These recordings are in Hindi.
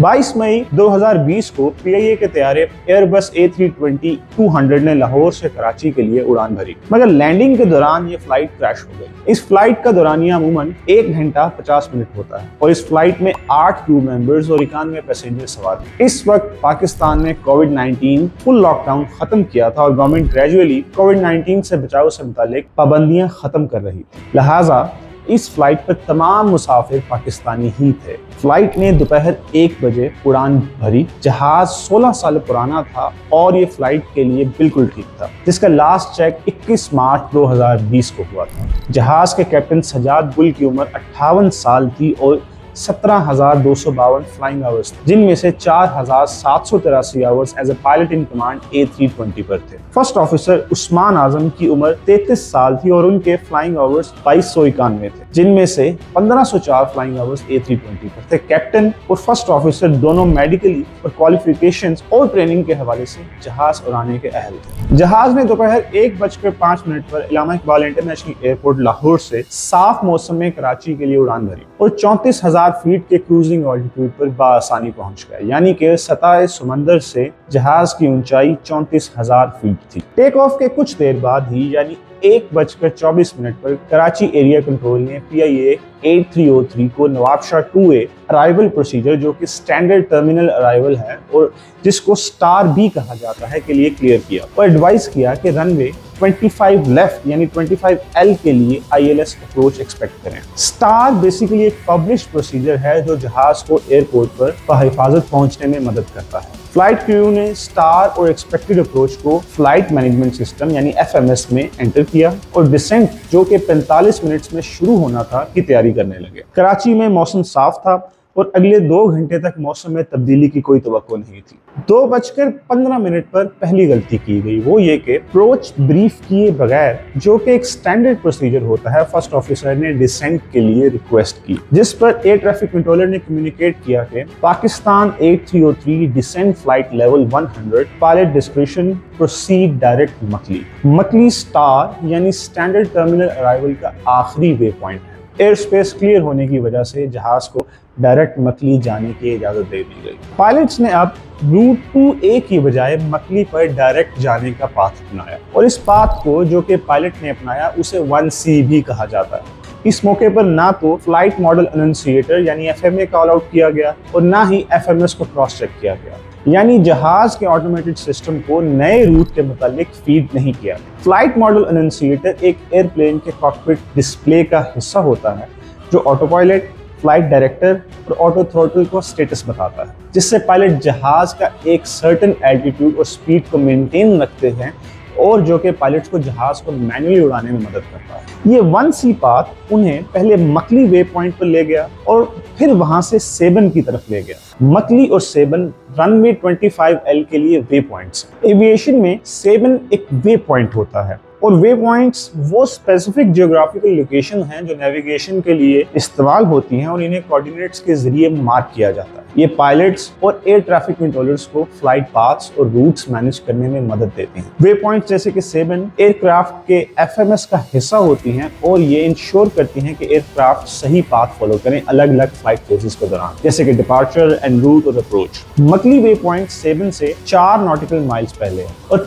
22 मई 2020 को PIA के तैयारे एयरबस A320-200 ने लाहौर से कराची के लिए उड़ान भरी, मगर लैंडिंग के दौरान ये फ्लाइट क्रैश हो गई। इस फ्लाइट का दौरानिया अमूमन 1 घंटा 50 मिनट होता है और इस फ्लाइट में 8 क्रू मेंबर्स और 91 पैसेंजर सवार थे। इस वक्त पाकिस्तान ने कोविड-19 फुल लॉकडाउन खत्म किया था और गवर्नमेंट ग्रेजुअली कोविड-19 से बचाव से मुतालिक पाबंदियां खत्म कर रही थी। लिहाजा इस फ्लाइट पर तमाम मुसाफिर पाकिस्तानी ही थे। फ्लाइट ने दोपहर 1 बजे उड़ान भरी। जहाज 16 साल पुराना था और ये फ्लाइट के लिए बिल्कुल ठीक था, जिसका लास्ट चेक 21 मार्च 2020 को हुआ था। जहाज के कैप्टन सजाद गुल की उम्र 58 साल थी और 17,252 फ्लाइंग आवर्स, जिनमें से 4,783 hours as a pilot in command A320 पर थे। फर्स्ट ऑफिसर उस्मान आजम की उम्र 33 साल थी और उनके फ्लाइंग आवर्स 2291 थे, जिनमें से 1504 फ्लाइंग आवर्स A320 पर थे। कैप्टन और फर्स्ट ऑफिसर दोनों मेडिकली और क्वालिफिकेशंस और ट्रेनिंग के हवाले से जहाज उड़ाने के अहल थे। जहाज ने दोपहर 1:05 पर इलामा इकबाल इंटरनेशनल एयरपोर्ट लाहौर से साफ मौसम में कराची के लिए उड़ान भरी और 34,000 फीट के क्रूजिंग ऑल्टीट्यूड पर बाआसानी पहुंच गया, यानी कि सतह समंदर से जहाज की ऊंचाई 34,000 फीट थी। टेक ऑफ के कुछ देर बाद ही यानी 1:24 पर कराची एरिया कंट्रोल ने PIA 8303 को नवाबशाह 2A अराइवल प्रोसीजर, जो कि स्टैंडर्ड टर्मिनल अराइवल है और जिसको स्टार B कहा जाता है, के लिए क्लियर किया और एडवाइस किया कि रनवे 25 लेफ्ट यानी 25L के लिए ILS अप्रोच एक्सपेक्ट करें। स्टार बेसिकली एक पब्लिश्ड प्रोसीजर है जो जहाज को एयरपोर्ट पर बहिफाजत पहुंचने में मदद करता है। फ्लाइट क्रू ने स्टार और एक्सपेक्टेड अप्रोच को फ्लाइट मैनेजमेंट सिस्टम यानी FMS में एंटर किया और डिसेंट, जो कि 45 मिनट्स में शुरू होना था, की तैयारी करने लगे। कराची में मौसम साफ था और अगले 2 घंटे तक मौसम में तब्दीली की कोई तवक्को नहीं थी। 2:15 पर पहली गलती की गई, वो ये कि अप्रोच ब्रीफ किए बगैर, जो कि एक स्टैंडर्ड प्रोसीजर होता है, फर्स्ट ऑफिसर ने डिसेंट के लिए रिक्वेस्ट की, जिस पर एयर ट्रैफिक कंट्रोलर ने कम्युनिकेट किया कि Pakistan 8303 descent flight level 100 pilot description proceed direct Makli. Makli star यानी स्टैंडर्ड टर्मिनल अराइवल का आखिरी वे पॉइंट है। एयर स्पेस क्लियर होने की वजह से जहाज को डायरेक्ट मकली जाने की इजाजत दे दी गई। पायलट्स ने अब रूट 2A की बजाय मकली पर डायरेक्ट जाने का पाथ अपनाया और इस पाथ को, जो कि पायलट ने अपनाया, उसे 1C भी कहा जाता है। इस मौके पर ना तो फ्लाइट मॉडल अनाउंसिएटर यानी FMA कॉल आउट किया गया और ना ही FMS को क्रॉस चेक किया गया, यानी जहाज के ऑटोमेटेड सिस्टम को नए रूट के मुतालिक फीड नहीं किया। फ्लाइट मॉडल अनाउंसिएटर एक एयरप्लेन के कॉकपिट डिस्प्ले का हिस्सा होता है जो ऑटो पायलट, फ्लाइट डायरेक्टर और ऑटो थ्रोटल को स्टेटस बताता है, जिससे पायलट जहाज का एक सर्टेन एल्टीट्यूड और स्पीड को मेंटेन रखते हैं और जो कि पायलट्स को जहाज को मैन्युअली उड़ाने में मदद करता है। ये 1C पाथ उन्हें पहले मकली वे पॉइंट पर ले गया और फिर वहां से सेबन की तरफ ले गया। मकली और सेबन रनवे 25L के लिए वे पॉइंट्स। एविएशन में सेबन एक वे पॉइंट होता है और वे पॉइंट्स वो स्पेसिफिक जियोग्राफिकल लोकेशन हैं जो नेविगेशन के लिए इस्तेमाल होती हैं और इन्हें कोऑर्डिनेट्स के जरिए मार्क किया जाता है। ये पायलट्स और एयर ट्रैफिक कंट्रोलर्स को फ्लाइट पाथ्स और रूट्स मैनेज करने में मदद देते हैं। वे पॉइंट्स जैसे कि सेबन एयरक्राफ्ट के FMS का हिस्सा होती हैं और ये इंश्योर करती हैं कि एयरक्राफ्ट सही पाथ फॉलो करें अलग अलग फ्लाइट फेजेस के दौरान, जैसे कि डिपार्चर एंड रूट और अप्रोच। मकली वे पॉइंट सेबन से 4 नॉटिकल माइल्स पहले है और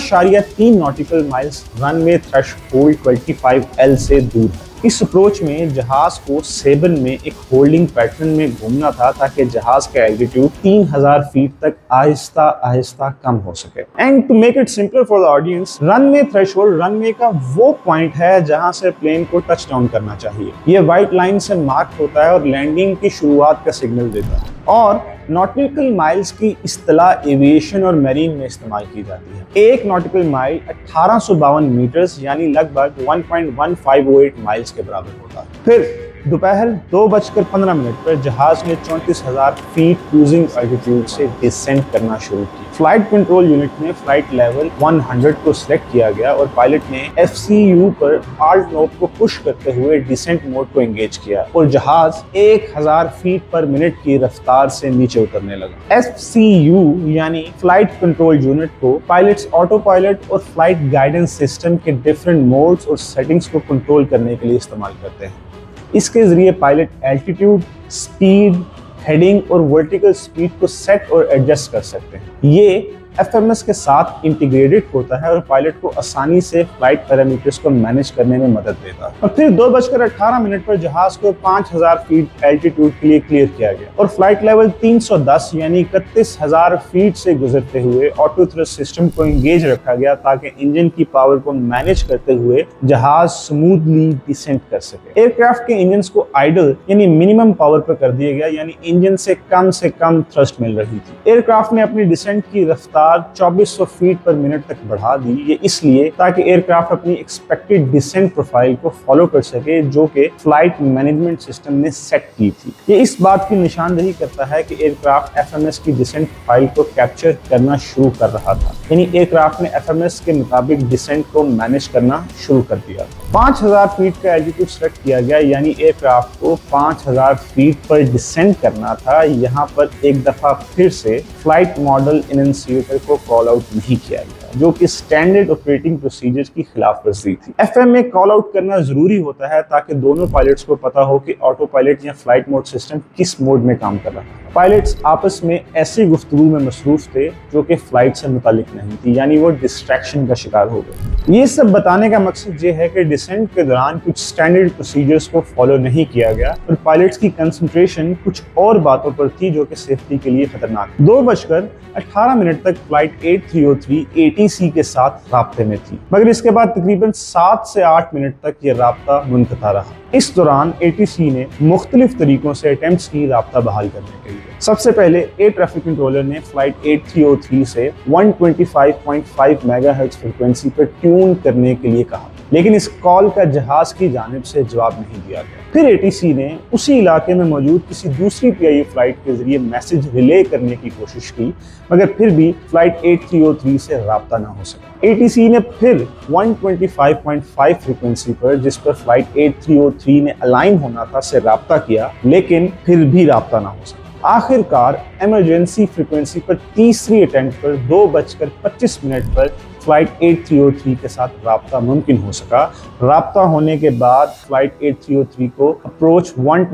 15.3 nautical miles runway threshold 25L से दूर है। इस अप्रोच में जहाज को सेबन में एक होल्डिंग पैटर्न में घूमना था ताकि जहाज का एल्टीट्यूड 3000 फीट तक आहिस्ता आहिस्ता कम हो सके। And to make it simpler for the audience, runway threshold runway का वो पॉइंट है जहां से प्लेन को टच डाउन करना चाहिए। ये व्हाइट लाइन से मार्क होता है और लैंडिंग की शुरुआत का सिग्नल देता है और नॉटिकल माइल्स की इस्तेलाह एविएशन और मैरीन में इस्तेमाल की जाती है। एक नॉटिकल माइल 1852 मीटर्स यानी लगभग 1.1508 माइल्स के बराबर होता है। फिर दोपहर 2:15 पर जहाज ने 34,000 फीट क्रूजिंग एल्टीट्यूड से डिसेंट करना शुरू किया। फ्लाइट कंट्रोल यूनिट में फ्लाइट लेवल 100 को सिलेक्ट किया गया और पायलट ने FCU पर आल्ट नोब को पुश करते हुए डिसेंट मोड को एंगेज किया और जहाज 1000 फीट पर मिनट की रफ्तार से नीचे उतरने लगा। FCU यानी फ्लाइट कंट्रोल यूनिट को पायलट्स ऑटो पायलट और फ्लाइट गाइडेंस सिस्टम के डिफरेंट मोड्स और सेटिंग्स को कंट्रोल करने के लिए इस्तेमाल करते हैं। इसके जरिए पायलट एल्टीट्यूड, स्पीड, हेडिंग और वर्टिकल स्पीड को सेट और एडजस्ट कर सकते हैं। ये FMS के साथ इंटीग्रेटेड होता है और पायलट को आसानी से फ्लाइट पैरामीटर्स को मैनेज करने में मदद देता है। और फिर 2:18 पर जहाज को 5000 फीट एल्टीट्यूड के लिए क्लियर किया गया और फ्लाइट लेवल 310 यानी 31,000 फीट से गुजरते हुए ऑटो थ्रस्ट सिस्टम को एंगेज रखा गया ताकि इंजन की पावर को मैनेज करते हुए जहाज स्मूथली डिसेंट कर सके। एयरक्राफ्ट के इंजन को आइडल यानी मिनिमम पावर पर कर दिया गया, यानी इंजन से कम थ्रस्ट मिल रही थी। एयरक्राफ्ट ने अपनी डिसेंट की रफ्तार 2400 फीट पर मिनट तक बढ़ा दी। ये इसलिए ताकि एयरक्राफ्ट अपनी एक्सपेक्टेड डिसेंट प्रोफाइल को फॉलो कर सके जो कि फ्लाइट मैनेजमेंट सिस्टम ने सेट की थी। ये इस बात की निशानदेही करता है कि एयरक्राफ्ट FMS की डिसेंट प्रोफाइल को कैप्चर करना शुरू कर रहा था, यानी एयरक्राफ्ट ने FMS के मुताबिक डिसेंट को मैनेज करना शुरू कर दिया। 5000 फीट का एल्टीट्यूड सेलेक्ट किया गया, यानी एयरक्राफ्ट को 5000 फीट पर डिसेंट करना था। यहाँ पर एक दफा फिर से फ्लाइट मॉडल एनंसिएटर को कॉल आउट नहीं किया गया, जो कि स्टैंडर्ड ऑपरेटिंग प्रोसीजर्स की खिलाफवर्जी थी। FM में कॉल आउट करना जरूरी होता है ताकि दोनों पायलट्स को पता हो कि ऑटो पायलट या फ्लाइट मोड सिस्टम किस मोड में काम कर रहा है। पायलट्स आपस में ऐसी गुफ्तगू में मसरूफ थे जो कि फ्लाइट से मुतालिक नहीं थी, यानी वो डिस्ट्रैक्शन का शिकार हो गए। ये सब बताने का मकसद ये है कि डिसेंट के दौरान कुछ स्टैंडर्ड प्रोसीजर्स को फॉलो नहीं किया गया और पायलट्स की कंसंट्रेशन कुछ और बातों पर थी जो कि सेफ्टी के लिए खतरनाक। 2:18 तक फ्लाइट 8303 ATC के साथ राब्ते में थी, मगर इसके बाद तकरीबन 7 से 8 मिनट तक ये राब्ता मुनक़ता रहा। इस दौरान ATC ने मुख्तलिफ तरीकों से अटेम्प्ट्स की राब्ता बहाल करने के लिए। सबसे पहले एयर ट्रैफिक कंट्रोलर ने फ्लाइट 8303 से 125.5 मेगाहर्ट्ज फ्रीक्वेंसी पर ट्यून करने के लिए कहा, लेकिन इस कॉल का जहाज की जानिब से जवाब नहीं दिया गया। फिर ATC ने उसी इलाके में मौजूद किसी दूसरी PIA फ्लाइट के जरिए मैसेज रिले करने की कोशिश की, मगर फिर भी फ्लाइट 8303 से राब्ता ना हो सका। ATC ने फिर 125.5 फ्रीक्वेंसी पर, जिस पर फ्लाइट 8303 ने अलाइन होना था, से राब्ता किया, लेकिन फिर भी राब्ता ना हो सका। आखिरकार इमरजेंसी फ्रीक्वेंसी पर तीसरी अटेम्प्ट पर 2:25 पर फ्लाइट 8303 के साथ राब्ता मुमकिन हो सका। राब्ता होने के बाद फ्लाइट 8303 को अप्रोच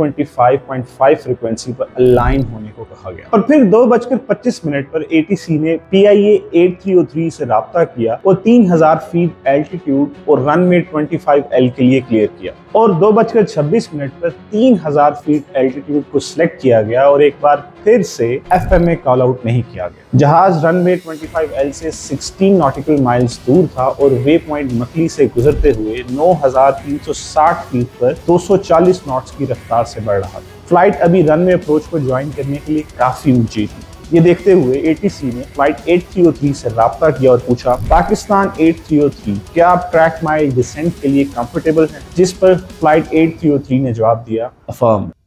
125.5 फ्रीक्वेंसी पर अलाइन होने को कहा गया और फिर 2:25 पर ATC ने PIA 8303 से राब्ता किया और 3000 फीट एल्टीट्यूड और रनवे 25L के लिए क्लियर किया और 2:26 पर 3000 फीट एल्टीट्यूड को सिलेक्ट किया गया और एक बार फिर से FMA कॉल आउट नहीं किया गया। जहाज रनवे 25L से 16 नॉटिकल माइल्स दूर था और वे पॉइंट मकली से गुजरते हुए 9360 फीट पर 240 नॉट्स की रफ्तार से बढ़ रहा था। फ्लाइट अभी रनवे अप्रोच को ज्वाइन करने के लिए काफी ऊंची थी। ये देखते हुए ATC ने फ्लाइट 8303 से राब्ता किया और पूछा, पाकिस्तान 8303 क्या आप ट्रैक माइल डिसेंट के लिए कंफर्टेबल हैं? जिस पर फ्लाइट 8303 ने जवाब दिया, अफर्म।